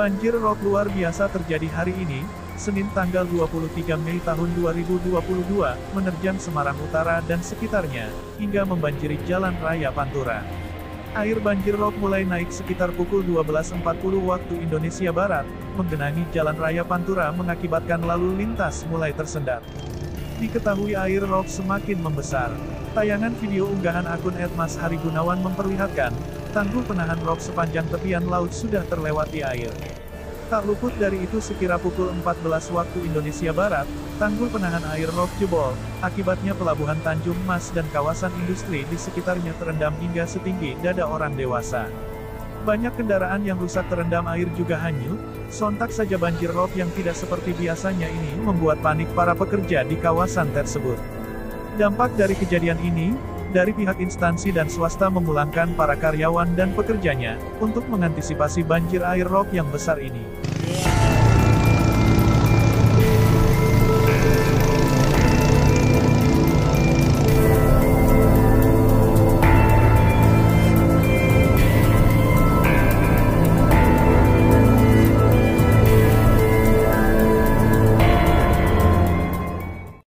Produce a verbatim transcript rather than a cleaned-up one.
Banjir rob luar biasa terjadi hari ini, Senin tanggal dua puluh tiga Mei tahun dua ribu dua puluh dua, menerjang Semarang Utara dan sekitarnya, hingga membanjiri Jalan Raya Pantura. Air banjir rob mulai naik sekitar pukul dua belas empat puluh waktu Indonesia Barat, menggenangi Jalan Raya Pantura mengakibatkan lalu lintas mulai tersendat. Diketahui air rob semakin membesar. Tayangan video unggahan akun et mas hari gunawan memperlihatkan, tanggul penahan rob sepanjang tepian laut sudah terlewati air. Tak luput dari itu sekira pukul empat belas waktu Indonesia Barat, tanggul penahan air rob jebol, akibatnya pelabuhan Tanjung Mas dan kawasan industri di sekitarnya terendam hingga setinggi dada orang dewasa. Banyak kendaraan yang rusak terendam air juga hanyut, sontak saja banjir rob yang tidak seperti biasanya ini membuat panik para pekerja di kawasan tersebut. Dampak dari kejadian ini, dari pihak instansi dan swasta memulangkan para karyawan dan pekerjanya, untuk mengantisipasi banjir air rob yang besar ini.